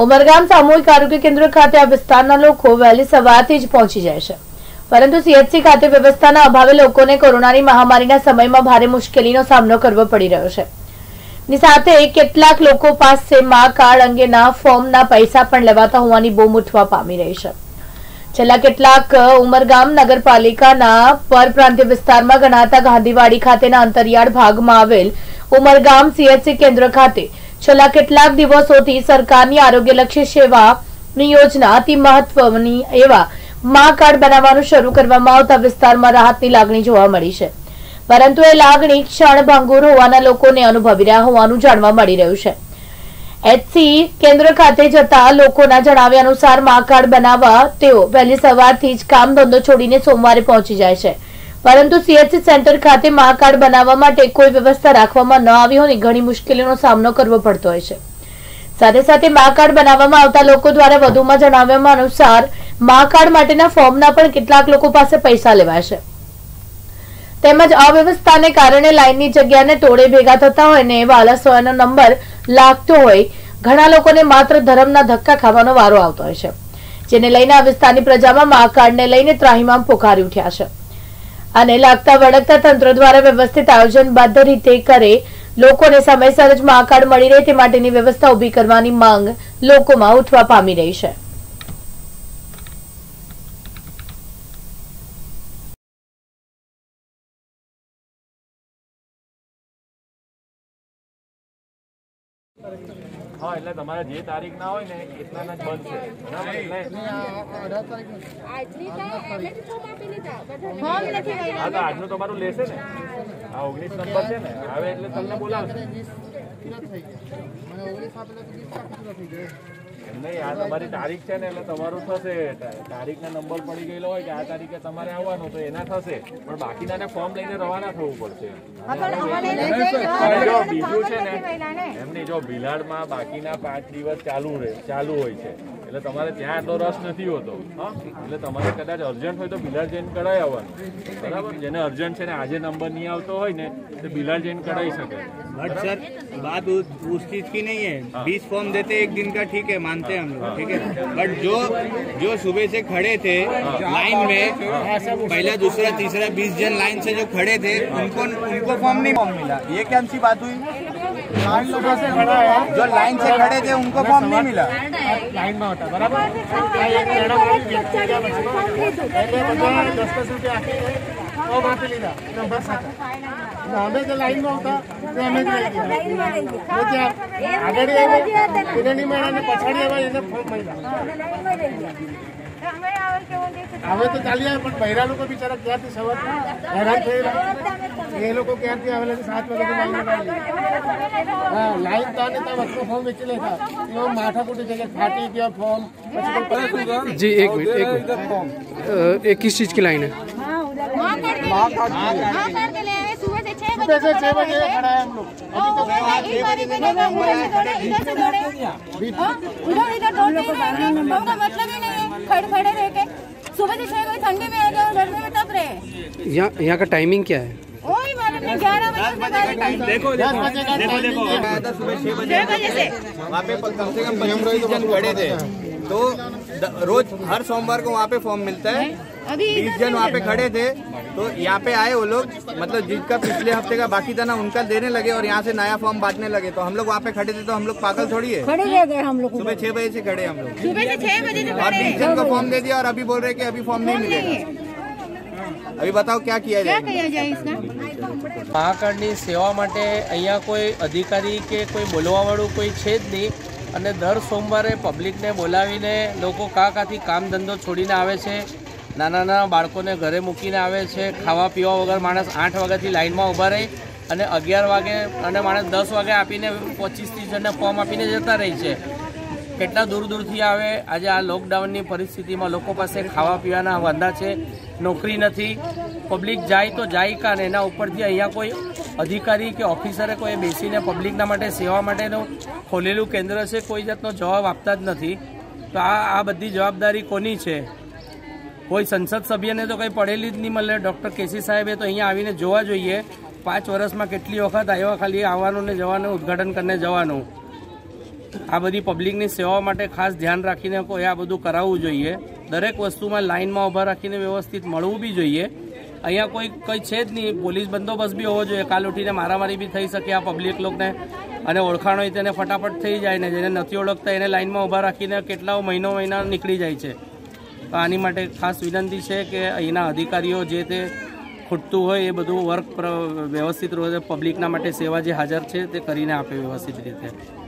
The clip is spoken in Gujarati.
ઉમરગામ સામૂહિક આરોગ્ય કેન્દ્ર ખાતે આ વિસ્તારના લોકો વહેલી સવારથી જ પહોંચી જાય છે, પરંતુ સીએચસી ખાતે વ્યવસ્થાના અભાવે લોકોને કોરોનાની મહામારીના સમયમાં ભારે મુશ્કેલીનો સામનો કરવો પડી રહ્યો છે. ની સાથે કેટલાક લોકો પાસે મા કાર્ડ અંગેના ફોર્મના પૈસા પણ લેવાતા હોવાની બૂમ ઉઠવા પામી રહી છે. છેલ્લા કેટલાક ઉમરગામ નગરપાલિકાના પરપ્રાંતીય વિસ્તારમાં ગણાતા ગાંધીવાડી ખાતેના અંતરિયાળ ભાગમાં આવેલ ઉમરગામ સીએચસી કેન્દ્ર ખાતે છેલ્લા કેટલાક દિવસોથી સરકારની આરોગ્યલક્ષી સેવાની યોજના અતિ મહત્વની એવા મા કાર્ડ બનાવવાનું શરૂ કરવામાં આવતા વિસ્તારમાં રાહતની લાગણી જોવા મળી છે, પરંતુ એ લાગણી ક્ષણભંગુર હોવાના લોકોને અનુભવી રહ્યા હોવાનું જાણવા મળી રહ્યું છે. એચસી કેન્દ્ર ખાતે જતા લોકોના જણાવ્યા અનુસાર મા કાર્ડ બનાવવા તેઓ વહેલી સવારથી જ કામ ધંધો છોડીને સોમવારે પહોંચી જાય છે, પરંતુ સીએચસી સેન્ટર ખાતે મા કાર્ડ બનાવવા માટે કોઈ વ્યવસ્થા રાખવામાં ન આવી હોવાની ઘણી મુશ્કેલીનો સામનો કરવો પડતો હોય છે. સાથે સાથે મા કાર્ડ બનાવવામાં આવતા લોકો દ્વારા વધુમાં જણાવ્યા અનુસાર મા કાર્ડ માટેના ફોર્મના પણ કેટલાક લોકો પાસે પૈસા લેવાય છે, તેમજ અવ્યવસ્થાને કારણે લાઇનની જગ્યાને તોડે ભેગા થતા હોય ને વાલાસોયાનો નંબર લાગતો હોય ઘણા લોકોને માત્ર ધર્મના ધક્કા ખાવાનો વારો આવતો હોય છે, જેને લઈને આ વિસ્તારની પ્રજામાં મા કાર્ડને લઈને ત્રાહિમામ પોકારી ઉઠ્યા છે. અને લાગતા વળગતા તંત્ર દ્વારા વ્યવસ્થિત આયોજનબદ્ધ રીતે કરે લોકોને સમયસર જ મા કાર્ડ મળી રહે તે માટેની વ્યવસ્થા ઉભી કરવાની માંગ લોકોમાં ઉઠવા પામી રહી છે. हाँ એટલે તમારે જે તારીખ ના હોય ને એટલાના જ બંધ છે, બરાબર? એટલે હા તો આજનું તમારું લેશે ને, આ 19 નંબર છે ને, હવે એટલે તમને બોલાવશે નહીં. આ તમારી તારીખ છે ને એટલે તમારું થશે. તારીખના નંબર પડી ગયેલો હોય કે આ તારીખે તમારે આવવાનું તો એના થશે, પણ બાકીના ફોર્મ લઈને રવાના થવું પડશે. જો બીજું છે ને એમની જો ભીલાડમાં બાકીના 5 દિવસ ચાલુ હોય છે એટલે તમારે ત્યાં એટલો રસ નથી હોતો. હા એટલે તમારે કદાચ અર્જન્ટ હોય તો ભીલાડ જઈને કઢાઈ આવવાનું, બરાબર? જેને અર્જન્ટ છે ને આજે નંબર નહીં આવતો હોય ને તો ભીલાડ જઈને કઢાઈ શકે. बट सर बात उस चीज की नहीं है. 20 फॉर्म देते 1 दिन का, ठीक है, मानते हैं हम लोग, ठीक है. बट जो सुबह से खड़े थे लाइन में, पहला दूसरा तीसरा 20 जन लाइन से जो खड़े थे उनको फॉर्म नहीं मिला. ये क्या सी बात हुई? जो लाइन से खड़े थे उनको फॉर्म नहीं मिला. लाइन में होता बराबर અમે જે લાઈનમાં હતા તે અમે આગળ એને મેળા પછાડી આવ્યા એને ફોર્મ મળ્યા. હવે તો ચાલી આવે પણ બહેરા લોકો બિચારા ક્યાંથી સવાર હેરાન થયેલા, એ લોકો ક્યાંથી આવેલા 7 વાગે હા લાઈન તો ત્યાં વસ્તુ ફોર્મ વેચી લેતા એમાં માથાકૂટી જગ્યાએ ફાટી ગયા ફોર્મ. जी एक मिनट एक किस चीज़ की लाइन है? सुबह से 6 बजे खड़ा है हम लोग. मतलब ही नहीं है खड़े रह के सुबह से 6 बजे ठंडी में आ जाओ, गर्मी में तब रहे. यहाँ का टाइमिंग क्या है? वही मालूम नहीं, 11 बजे. देखो सुबह 6 बजे से वहाँ पे कम से कम 25 जन खड़े थे. तो रोज हर सोमवार को वहाँ पे फॉर्म मिलता है. 20 जन वहाँ पे खड़े थे तो यहाँ पे आए वो लोग, मतलब जिनका पिछले हफ्ते का बाकी था ना उनका देने लगे और यहाँ से नया फॉर्म बांटने लगे. तो हम लोग वहाँ पे खड़े थे तो हम लोग पागल थोड़ी है, खड़े रह गए हम लोग. सुबह 6 बजे से खड़े हम लोग, सुबह से 6 बजे से और 20 जन को फॉर्म दे दिया और अभी बोल रहे कि अभी फॉर्म नहीं मिलेगा. अभी बताओ क्या किया जाए इसका? મા કાર્ડની સેવા માટે અહીંયા કોઈ અધિકારી કે કોઈ બોલવાવાળું કોઈ છે જ નહીં, અને દર સોમવારે પબ્લિકને બોલાવીને લોકો કાંથી કામ ધંધો છોડીને આવે છે, નાના બાળકોને ઘરે મૂકીને આવે છે. ખાવા પીવા વગર માણસ 8 વાગ્યાથી લાઇનમાં ઊભા રહી અને 11 વાગે અને માણસ 10 વાગે આપીને 25-30 જણને ફોર્મ આપીને જતા રહી છે. કેટલા દૂરથી આવે. આજે આ લોકડાઉનની પરિસ્થિતિમાં લોકો પાસે ખાવા પીવાના વાંધા છે, નોકરી નથી. પબ્લિક જાય તો જાય કાં, ને એના ઉપરથી અહીંયા કોઈ અધિકારી કે ઓફિસરે કોઈ બેસીને પબ્લિકના માટે સેવા માટેનું ખોલેલું કેન્દ્ર છે, કોઈ જાતનો જવાબ આપતા જ નથી. તો આ બધી જવાબદારી કોની છે? કોઈ સંસદ સભ્યને તો કંઈ પડેલી જ નહીં મળે. ડૉક્ટર કેસી સાહેબે તો અહીંયા આવીને જોવા જોઈએ. 5 વર્ષમાં કેટલી વખત આવ્યા, ખાલી આવવાનું ને જવાનું, ઉદ્ઘાટન કરીને જવાનું. આ બધી પબ્લિકની સેવા માટે ખાસ ધ્યાન રાખીને કોઈ આ બધું કરાવવું જોઈએ. દરેક વસ્તુમાં લાઇનમાં ઊભા રાખીને વ્યવસ્થિત મળવું બી જોઈએ. અહીંયા કોઈ છે જ નહીં. પોલીસ બંદોબસ્ત બી હોવો જોઈએ. કાલ ઉઠીને મારામારી બી થઈ શકે આ પબ્લિક લોકોને, અને ઓળખાણ હોય તેને ફટાફટ થઈ જાય ને જેને નથી ઓળખતા એને લાઇનમાં ઊભા રાખીને કેટલા મહિના નીકળી જાય છે. તો આની માટે ખાસ વિનંતી છે કે અહીંના અધિકારીઓ જે તે ખૂટતું હોય એ બધું વર્ક વ્યવસ્થિત રીતે પબ્લિકના માટે સેવા જે હાજર છે તે કરીને આપે વ્યવસ્થિત રીતે.